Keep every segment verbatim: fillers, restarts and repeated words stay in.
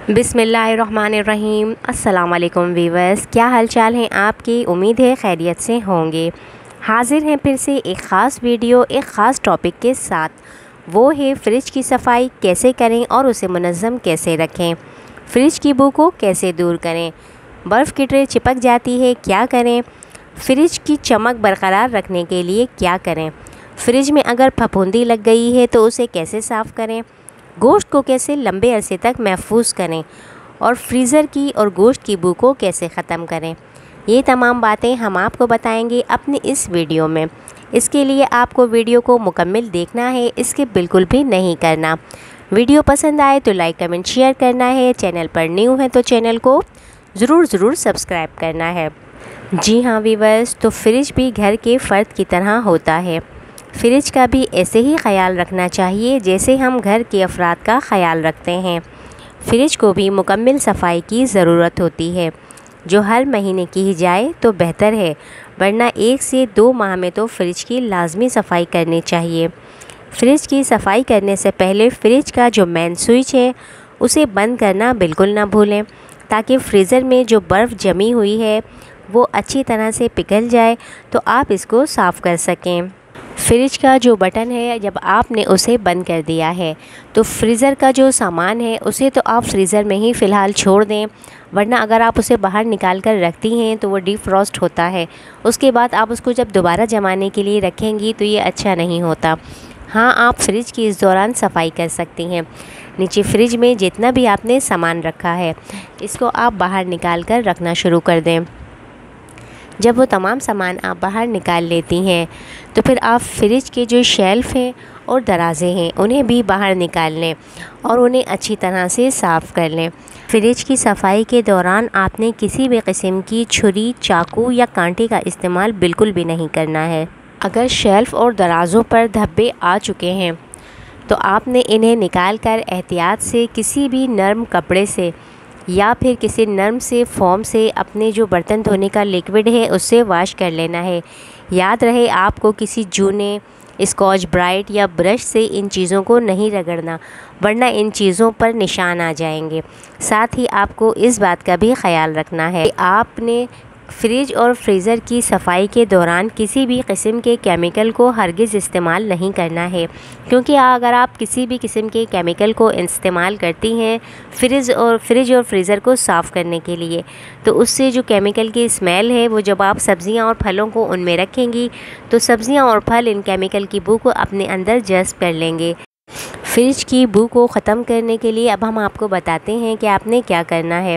बिस्मिल्लाहिर्रहमानिर्रहीम। अस्सलाम वालेकुम वीवर्स, क्या हाल चाल हैं आपकी। उम्मीद है खैरियत से होंगे। हाजिर हैं फिर से एक ख़ास वीडियो एक ख़ास टॉपिक के साथ। वो है फ़्रिज की सफाई कैसे करें और उसे मुनज़्ज़म कैसे रखें। फ़्रिज की बू को कैसे दूर करें। बर्फ़ की ट्रे चिपक जाती है, क्या करें। फ़्रिज की चमक बरकरार रखने के लिए क्या करें। फ़्रिज में अगर फफूंदी लग गई है तो उसे कैसे साफ़ करें। गोश्त को कैसे लंबे अरसे तक महफूज करें और फ्रीज़र की और गोश्त की बू को कैसे ख़त्म करें। ये तमाम बातें हम आपको बताएंगे अपनी इस वीडियो में। इसके लिए आपको वीडियो को मुकम्मल देखना है, इसके बिल्कुल भी नहीं करना। वीडियो पसंद आए तो लाइक कमेंट शेयर करना है। चैनल पर न्यू है तो चैनल को ज़रूर ज़रूर सब्सक्राइब करना है। जी हाँ वीवर्स, तो फ्रिज भी घर के फ़र्द की तरह होता है। फ्रिज का भी ऐसे ही ख्याल रखना चाहिए जैसे हम घर के अफराद का ख्याल रखते हैं। फ्रिज को भी मुकम्मल सफाई की ज़रूरत होती है, जो हर महीने की जाए तो बेहतर है, वरना एक से दो माह में तो फ्रिज की लाजमी सफाई करनी चाहिए। फ्रिज की सफाई करने से पहले फ्रिज का जो मेन स्विच है उसे बंद करना बिल्कुल ना भूलें, ताकि फ्रीज़र में जो बर्फ़ जमी हुई है वो अच्छी तरह से पिघल जाए तो आप इसको साफ़ कर सकें। फ्रिज का जो बटन है, जब आपने उसे बंद कर दिया है तो फ्रीज़र का जो सामान है उसे तो आप फ्रीज़र में ही फ़िलहाल छोड़ दें, वरना अगर आप उसे बाहर निकाल कर रखती हैं तो वो डीफ्रॉस्ट होता है। उसके बाद आप उसको जब दोबारा जमाने के लिए रखेंगी तो ये अच्छा नहीं होता। हाँ, आप फ्रिज की इस दौरान सफाई कर सकती हैं। नीचे फ्रिज में जितना भी आपने सामान रखा है इसको आप बाहर निकाल कर रखना शुरू कर दें। जब वो तमाम सामान आप बाहर निकाल लेती हैं तो फिर आप फ्रिज के जो शेल्फ़ हैं और दराज़े हैं उन्हें भी बाहर निकाल लें और उन्हें अच्छी तरह से साफ़ कर लें। फ्रिज की सफाई के दौरान आपने किसी भी किस्म की छुरी, चाकू या कांटे का इस्तेमाल बिल्कुल भी नहीं करना है। अगर शेल्फ़ और दराज़ों पर धब्बे आ चुके हैं तो आपने इन्हें निकाल कर एहतियात से किसी भी नरम कपड़े से या फिर किसी नरम से फोम से अपने जो बर्तन धोने का लिक्विड है उससे वॉश कर लेना है। याद रहे, आपको किसी जूने, स्कॉच ब्राइट या ब्रश से इन चीज़ों को नहीं रगड़ना, वरना इन चीज़ों पर निशान आ जाएंगे। साथ ही आपको इस बात का भी ख्याल रखना है कि आपने फ्रिज और फ्रीज़र की सफाई के दौरान किसी भी किस्म के केमिकल को हरगिज़ इस्तेमाल नहीं करना है, क्योंकि अगर आप किसी भी किस्म के केमिकल को इस्तेमाल करती हैं फ्रिज और फ्रिज और फ्रीज़र को साफ़ करने के लिए, तो उससे जो केमिकल की स्मेल है वो जब आप सब्ज़ियां और फलों को उनमें रखेंगी तो सब्ज़ियां और फल इन केमिकल की बू को अपने अंदर जज़्ब कर लेंगे। फ्रिज की बू को ख़त्म करने के लिए अब हम आपको बताते हैं कि आपने क्या करना है।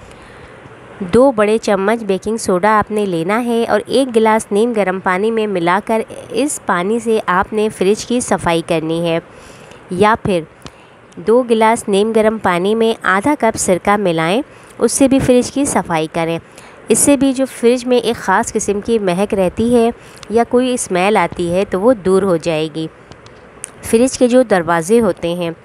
दो बड़े चम्मच बेकिंग सोडा आपने लेना है और एक गिलास नीम गर्म पानी में मिलाकर इस पानी से आपने फ्रिज की सफाई करनी है। या फिर दो गिलास नीम गर्म पानी में आधा कप सिरका मिलाएं, उससे भी फ्रिज की सफाई करें। इससे भी जो फ्रिज में एक ख़ास किस्म की महक रहती है या कोई स्मेल आती है तो वो दूर हो जाएगी। फ्रिज के जो दरवाज़े होते हैं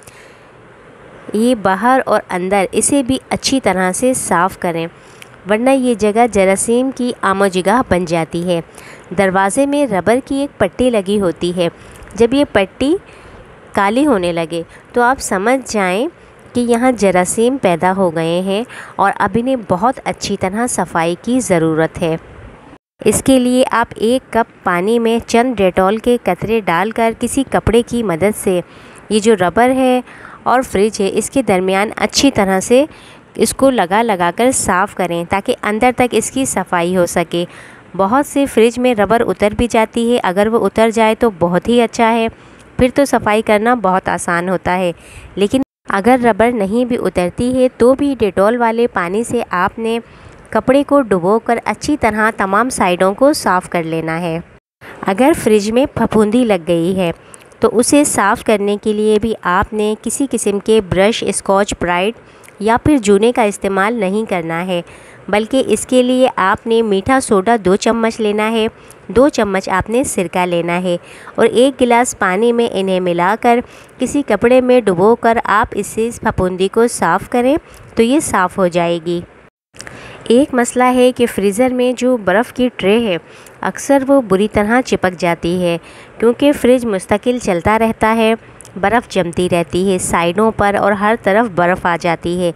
ये बाहर और अंदर, इसे भी अच्छी तरह से साफ़ करें, वरना ये जगह जरासीम की आमोजगाह बन जाती है। दरवाज़े में रबर की एक पट्टी लगी होती है, जब ये पट्टी काली होने लगे तो आप समझ जाएं कि यहाँ जरासीम पैदा हो गए हैं और अब इन्हें बहुत अच्छी तरह सफाई की ज़रूरत है। इसके लिए आप एक कप पानी में चंद डेटॉल के कतरे डालकर किसी कपड़े की मदद से ये जो रबर है और फ्रिज है इसके दरमियान अच्छी तरह से इसको लगा लगा कर साफ़ करें, ताकि अंदर तक इसकी सफाई हो सके। बहुत से फ्रिज में रबर उतर भी जाती है, अगर वो उतर जाए तो बहुत ही अच्छा है, फिर तो सफाई करना बहुत आसान होता है। लेकिन अगर रबर नहीं भी उतरती है तो भी डेटॉल वाले पानी से आपने कपड़े को डुबोकर अच्छी तरह तमाम साइडों को साफ़ कर लेना है। अगर फ्रिज में फफूंदी लग गई है तो उसे साफ़ करने के लिए भी आपने किसी किस्म के ब्रश, स्कॉच ब्राइट या फिर जूने का इस्तेमाल नहीं करना है, बल्कि इसके लिए आपने मीठा सोडा दो चम्मच लेना है, दो चम्मच आपने सिरका लेना है और एक गिलास पानी में इन्हें मिलाकर किसी कपड़े में डुबोकर आप इससे इस फफूंदी को साफ़ करें तो ये साफ़ हो जाएगी। एक मसला है कि फ्रीज़र में जो बर्फ़ की ट्रे है अक्सर वो बुरी तरह चिपक जाती है, क्योंकि फ्रिज मुस्तकिल चलता रहता है, बर्फ़ जमती रहती है साइडों पर और हर तरफ बर्फ़ आ जाती है।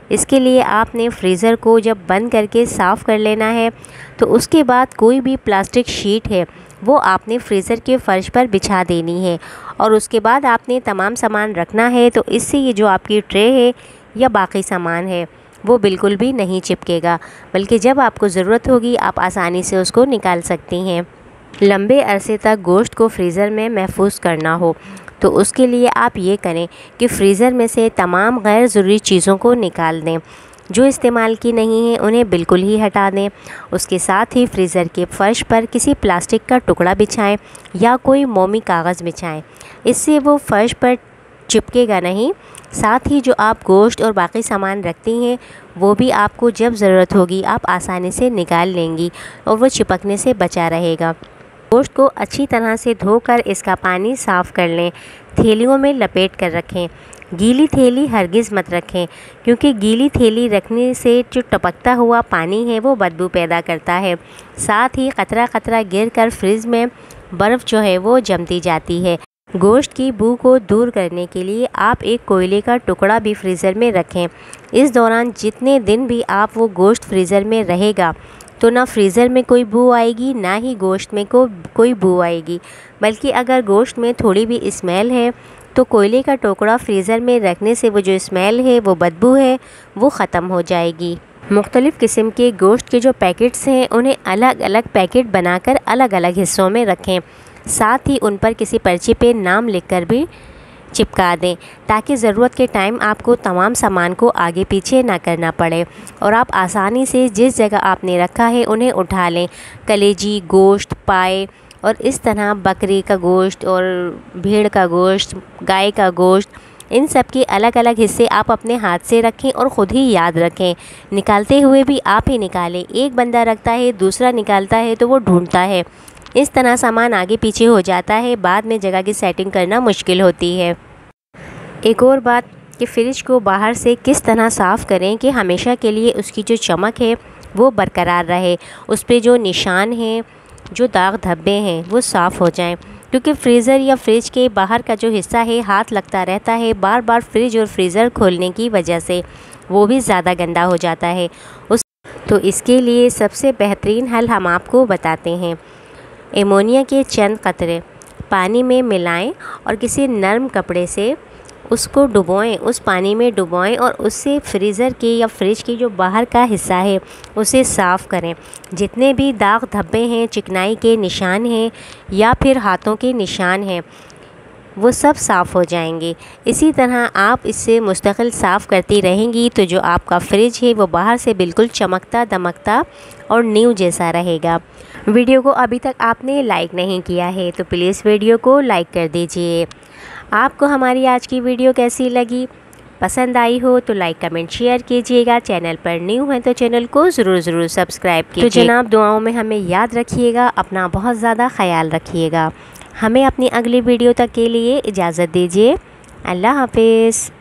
इसके लिए आपने फ्रीज़र को जब बंद करके साफ़ कर लेना है, तो उसके बाद कोई भी प्लास्टिक शीट है वो आपने फ्रीज़र के फ़र्श पर बिछा देनी है और उसके बाद आपने तमाम सामान रखना है। तो इससे ये जो आपकी ट्रे है या बाकी सामान है वो बिल्कुल भी नहीं चिपकेगा, बल्कि जब आपको ज़रूरत होगी आप आसानी से उसको निकाल सकती हैं। लंबे अरसे तक गोश्त को फ्रीज़र में महफूज करना हो तो उसके लिए आप ये करें कि फ़्रीज़र में से तमाम गैर ज़रूरी चीज़ों को निकाल दें। जो इस्तेमाल की नहीं है उन्हें बिल्कुल ही हटा दें। उसके साथ ही फ्रीज़र के फ़र्श पर किसी प्लास्टिक का टुकड़ा बिछाएं या कोई मोमी कागज़ बिछाएं। इससे वो फ़र्श पर चिपकेगा नहीं। साथ ही जो आप गोश्त और बाकी सामान रखती हैं वो भी आपको जब ज़रूरत होगी आप आसानी से निकाल लेंगी और वो चिपकने से बचा रहेगा। गोश्त को अच्छी तरह से धोकर इसका पानी साफ़ कर लें। थैलियों में लपेट कर रखें। गीली थैली हरगिज़ मत रखें, क्योंकि गीली थैली रखने से जो टपकता हुआ पानी है वो बदबू पैदा करता है। साथ ही कतरा कतरा गिर कर फ्रिज में बर्फ़ जो है वो जमती जाती है। गोश्त की बू को दूर करने के लिए आप एक कोयले का टुकड़ा भी फ्रीज़र में रखें। इस दौरान जितने दिन भी आप वो गोश्त फ्रीज़र में रहेगा तो ना फ्रीज़र में कोई बू आएगी, ना ही गोश्त में को कोई बू आएगी। बल्कि अगर गोश्त में थोड़ी भी स्मेल है तो कोयले का टुकड़ा फ्रीज़र में रखने से वो जो स्मेल है, वो बदबू है, वो ख़त्म हो जाएगी। मुख्तलिफ़ किस्म के गोश्त के जो पैकेट्स हैं उन्हें अलग अलग पैकेट बनाकर अलग अलग हिस्सों में रखें। साथ ही उन पर किसी पर्ची पे नाम लिखकर भी चिपका दें, ताकि ज़रूरत के टाइम आपको तमाम सामान को आगे पीछे ना करना पड़े और आप आसानी से जिस जगह आपने रखा है उन्हें उठा लें। कलेजी, गोश्त, पाए और इस तरह बकरी का गोश्त और भेड़ का गोश्त, गाय का गोश्त, इन सब के अलग अलग हिस्से आप अपने हाथ से रखें और ख़ुद ही याद रखें। निकालते हुए भी आप ही निकालें। एक बंदा रखता है, दूसरा निकालता है तो वो ढूंढता है। इस तरह सामान आगे पीछे हो जाता है, बाद में जगह की सेटिंग करना मुश्किल होती है। एक और बात कि फ़्रिज को बाहर से किस तरह साफ़ करें कि हमेशा के लिए उसकी जो चमक है वो बरकरार रहे, उस पर जो निशान हैं, जो दाग धब्बे हैं वो साफ़ हो जाएं। क्योंकि फ्रीज़र या फ्रिज के बाहर का जो हिस्सा है हाथ लगता रहता है बार बार फ्रिज और फ्रीज़र खोलने की वजह से, वो भी ज़्यादा गंदा हो जाता है उस तो इसके लिए सबसे बेहतरीन हल हम आपको बताते हैं। एमोनिया के चंद कतरे पानी में मिलाएं और किसी नरम कपड़े से उसको डुबोएं, उस पानी में डुबोएं और उससे फ्रीज़र के या फ्रिज की जो बाहर का हिस्सा है उसे साफ़ करें। जितने भी दाग धब्बे हैं, चिकनाई के निशान हैं या फिर हाथों के निशान हैं, वो सब साफ़ हो जाएंगे। इसी तरह आप इससे मुस्तकिल साफ़ करती रहेंगी तो जो आपका फ्रिज है वो बाहर से बिल्कुल चमकता दमकता और न्यू जैसा रहेगा। वीडियो को अभी तक आपने लाइक नहीं किया है तो प्लीज़ वीडियो को लाइक कर दीजिए। आपको हमारी आज की वीडियो कैसी लगी? पसंद आई हो तो लाइक कमेंट शेयर कीजिएगा। चैनल पर न्यू है तो चैनल को ज़रूर ज़रूर सब्सक्राइब कीजिए। तो जनाब, दुआओं में हमें याद रखिएगा, अपना बहुत ज़्यादा ख्याल रखिएगा। हमें अपनी अगली वीडियो तक के लिए इजाज़त दीजिए। अल्लाह हाफिज़।